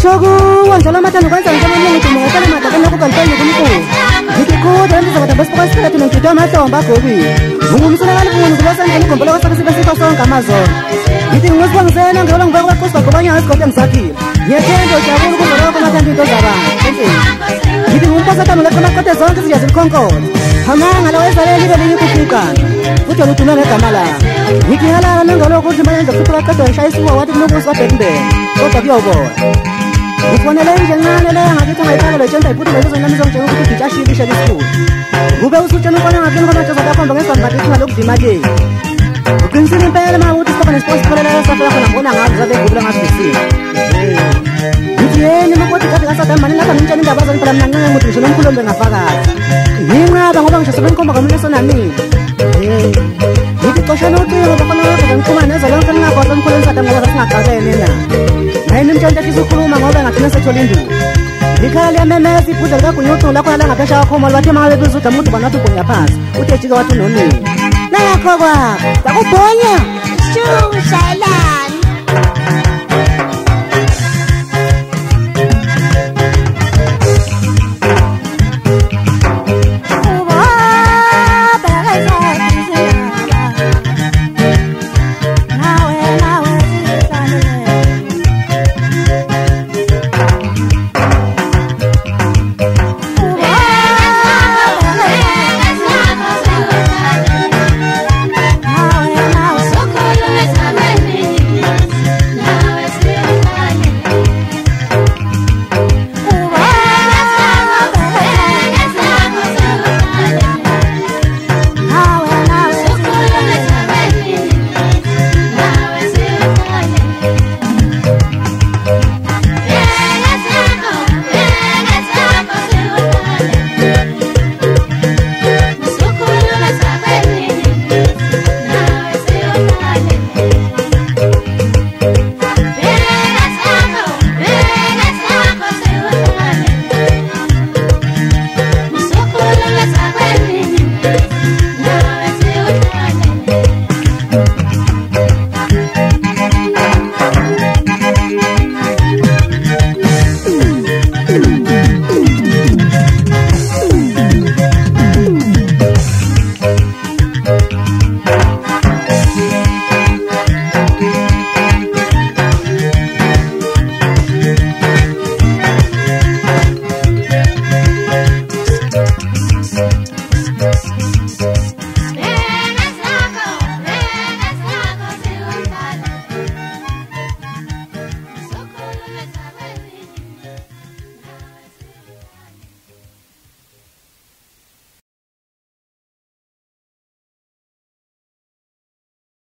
Ngishoku wanjalo matano kwanza ngicela ngithi ngicela madakana kukanhloni kumkhulu. Ngithi kodwa ndizokwenza bese kwasikhethe ngidwa amahlomba gobi. Ngumsana kalibuni kubasangena igombola kwasakasibe sipha sonke amazolo. Ngithi ngizibongisena ngiyola ngibeka kwaXhosa gobanya ngesikole ngisakhile. Ngiyethemba ujabule ukuba lokho mathanda into zabanga. Ngithi ngumpasatano lekhona kodwa zonke izinto zikhonkolo. Hamanga lawo ezaleli belinye kufikana. Futhi uthuna ngegama lakho. Ngithi halala nangalo ukuthi manje ngifuna qedwa ngishayisiwa wathi kunokuthi kabhekibheke. Kodwa kuyobona. Ufonele nje ngane la ngakithi ngayifaka le jenta iphuthe lezo zona ngizongitshela ukuthi ngijashikishe lesikhulu. Kube usutshela ukona ngakini khona nje zakhomba ngesonto bathi ngalokudla imali. Uqinisile impela uma uthi sifaka nesiphosikholela safa khona ngona ngazi zabe ngibula ngasibisile. Ngithi yena makothi kathi kasadamani lapha ngimtshela indaba zami phela mina ncinga ukuthi ngisho nomkhulu ombe ngafakazi. Nginqaba ngoba ngishase benkomba kamile sona mina. Ngithi qoshana ucingo bafana ukuthi ngikhuluma nezo lonke ningakwazi umkhulu ensada ngoba singaqabene na. Hayi mtshela ukuthi sikhuluma ngoba ngathina sethola induku. Ikhaya liyamemeza iphutha likagunyucu lakho la ngaphesha kwakho mali bathi mangabe bezuda umuntu banathi ugonya phansi. Uthi ejika wathi unonini. Nakho kwakho, bakubhonya. Shushala.